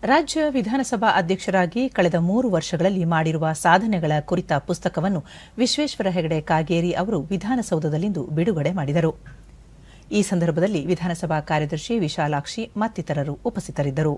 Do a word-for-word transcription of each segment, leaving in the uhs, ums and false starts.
ರಾಜ್ಯ ವಿಧಾನಸಭಾ ಅಧ್ಯಕ್ಷರಾಗಿ ಕಳೆದ ಮೂರು ವರ್ಷಗಳಲ್ಲಿ ಮಾಡಿರುವ ಸಾಧನೆಗಳ ಕುರಿತ ಪುಸ್ತಕವನ್ನು ವಿಶ್ವೇಶ್ವರ ಹೆಗಡೆ ಕಾಗೇರಿ ಅವರು ವಿಧಾನಸೌಧದಲ್ಲಿಂದು ಬಿಡುಗಡೆ ಮಾಡಿದರು. ಈ ಸಂದರ್ಭದಲ್ಲಿ ವಿಧಾನಸಭಾ ಕಾರ್ಯದರ್ಶಿ ವಿಶಾಲಾಕ್ಷಿ ಮತ್ತಿತರರು ಉಪಸ್ಥಿತರಿದ್ದರು.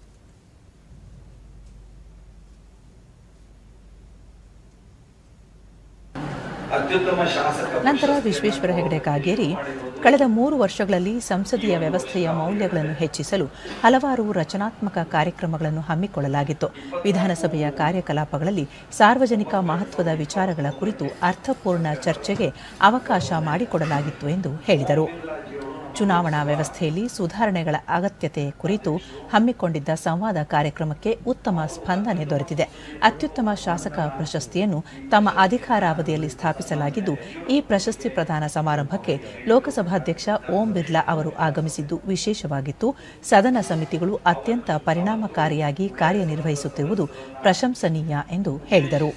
ನಂತರ ವಿಶ್ವೇಶ್ವರ ಹೆಗಡೆ ಕಾಗೇರಿ ಕಳೆದ ಮೂರು ವರ್ಷಗಳಲ್ಲಿ ಸಂಸದೀಯ ವ್ಯವಸ್ಥೆಯ ಮೌಲ್ಯಗಳನ್ನು ಹೆಚ್ಚಿಸಲು ಹಲವಾರು ರಚನಾತ್ಮಕ ಕಾರ್ಯಕ್ರಮಗಳನ್ನು ಹಮ್ಮಿಕೊಳ್ಳಲಾಗಿತ್ತು. ವಿಧಾನಸಭೆಯ ಕಾರ್ಯಕಲಾಪಗಳಲ್ಲಿ ಸಾರ್ವಜನಿಕ ಮಹತ್ವದ ವಿಚಾರಗಳ ಕುರಿತು ಅರ್ಥಪೂರ್ಣ ಚರ್ಚೆಗೆ ಅವಕಾಶ ಮಾಡಿಕೊಡಲಾಗಿತ್ತು ಎಂದು ಹೇಳಿದರು. ಚುನಾವಣಾ ವ್ಯವಸ್ಥೆಯಲ್ಲಿ ಸುಧಾರಣೆಗಳ ಅಗತ್ಯತೆ ಕುರಿತು ಹಮ್ಮಿಕೊಂಡಿದ್ದ ಸಂವಾದ ಕಾರ್ಯಕ್ರಮಕ್ಕೆ ಉತ್ತಮ ಸ್ಪಂದನೆ ದೊರೆತಿದೆ. ಅತ್ಯುತ್ತಮ ಶಾಸಕ ಪ್ರಶಸ್ತಿಯನ್ನು ತಮ್ಮ ಅಧಿಕಾರಾವಧಿಯಲ್ಲಿ ಸ್ಥಾಪಿಸಲಾಗಿದ್ದು, ಈ ಪ್ರಶಸ್ತಿ ಪ್ರದಾನ ಸಮಾರಂಭಕ್ಕೆ ಲೋಕಸಭಾಧ್ಯಕ್ಷ ಓಂ ಬಿರ್ಲಾ ಅವರು ಆಗಮಿಸಿದ್ದು ವಿಶೇಷವಾಗಿತ್ತು. ಸದನ ಸಮಿತಿಗಳು ಅತ್ಯಂತ ಪರಿಣಾಮಕಾರಿಯಾಗಿ ಕಾರ್ಯನಿರ್ವಹಿಸುತ್ತಿರುವುದು ಪ್ರಶಂಸನೀಯ ಎಂದು ಹೇಳಿದರು.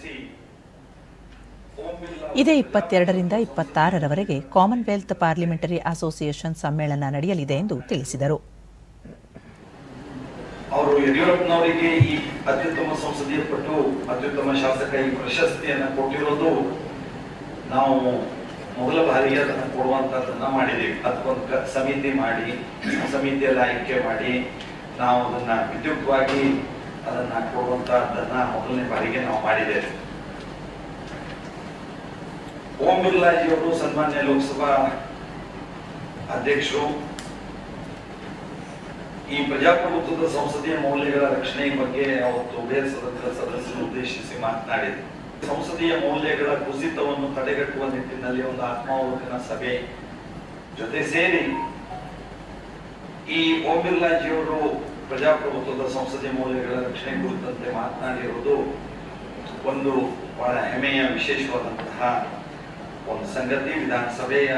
ಇದೇ ಇಪ್ಪತ್ತೆರಡರಿಂದ ಇಪ್ಪತ್ತಾರರವರೆಗೆ ಕಾಮನ್ವೆಲ್ತ್ ಪಾರ್ಲಿಮೆಂಟರಿ ಅಸೋಸಿಯೇಷನ್ ಸಮ್ಮೇಳನ ನಡೆಯಲಿದೆ ಎಂದು ತಿಳಿಸಿದರು. ಅವರು ಯಡಿಯೂರಪ್ಪನವರಿಗೆ ಈ ಅತ್ಯುತ್ತಮ ಸಂಸದೀಯ ಪಟು ಅತ್ಯುತ್ತಮ ಶಾಸಕ ಈ ಪ್ರಶಸ್ತಿಯನ್ನು ಕೊಟ್ಟಿರೋದು ನಾವು ಮೊದಲ ಬಾರಿಗೆ ಅದನ್ನು ಕೊಡುವಂತದನ್ನ ಮಾಡಿದ್ದೀವಿ. ಅದಕ್ಕೊಂದು ಸಮಿತಿ ಮಾಡಿ ಸಮಿತಿಯಲ್ಲಿ ಆಯ್ಕೆ ಮಾಡಿ ನಾವು ಅದನ್ನ ವಿದ್ಯುಕ್ತವಾಗಿ ಅದನ್ನ ಕೊಡುವಂತಹದ್ದನ್ನ ಮೊದಲನೇ ಬಾರಿಗೆ ನಾವು ಮಾಡಿದ್ದೇವೆ. ಓಂ ಬಿರ್ಲಾಜಿಯವರು ಸನ್ಮಾನ್ಯ ಲೋಕಸಭಾ ಅಧ್ಯಕ್ಷರು ಈ ಪ್ರಜಾಪ್ರಭುತ್ವದ ಸಂಸದೀಯ ಮೌಲ್ಯಗಳ ರಕ್ಷಣೆ ಬಗ್ಗೆ ಅವತ್ತು ಉಭಯ ಸದನದ ಸದಸ್ಯರು ಉದ್ದೇಶಿಸಿ ಮಾತನಾಡಿದರು. ಸಂಸದೀಯ ಮೌಲ್ಯಗಳ ಕುಸಿತವನ್ನು ತಡೆಗಟ್ಟುವ ನಿಟ್ಟಿನಲ್ಲಿ ಒಂದು ಆತ್ಮಾವಲೋಕನ ಸಭೆ ಜೊತೆ ಸೇರಿ ಈ ಓಂ ಬಿರ್ಲಾಜಿಯವರು ಪ್ರಜಾಪ್ರಭುತ್ವದ ಸಂಸದೀಯ ಮೌಲ್ಯಗಳ ರಕ್ಷಣೆ ಕುರಿತಂತೆ ಮಾತನಾಡಿರುವುದು ಒಂದು ಬಹಳ ಹೆಮ್ಮೆಯ ವಿಶೇಷವಾದಂತಹ ಒಂದು ಸಂಗತಿ. ವಿಧಾನಸಭೆಯ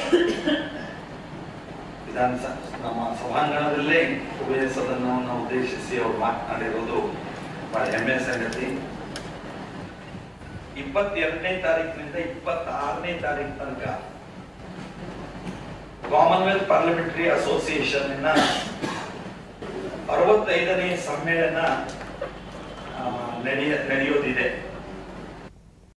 ವಿಧಾನಸಭೆ ನಮ್ಮ ಸಭಾಂಗಣದಲ್ಲೇ ಉಭಯ ಸದನವನ್ನು ಉದ್ದೇಶಿಸಿ ಅವರು ಮಾತನಾಡಿರೋದು ಬಹಳ ಹೆಮ್ಮೆಯ ಸಂಗತಿ. ಇಪ್ಪತ್ತೆರಡನೇ ತಾರೀಕಿನಿಂದ ಇಪ್ಪತ್ತಾರನೇ ತಾರೀಕು ತನಕ ಕಾಮನ್ವೆಲ್ತ್ ಪಾರ್ಲಿಮೆಂಟರಿ ಅಸೋಸಿಯೇಷನ್ ಅರವತ್ತೈದನೇ ಸಮ್ಮೇಳನ ನಡೆಯ ನಡೆಯೋದಿದೆ.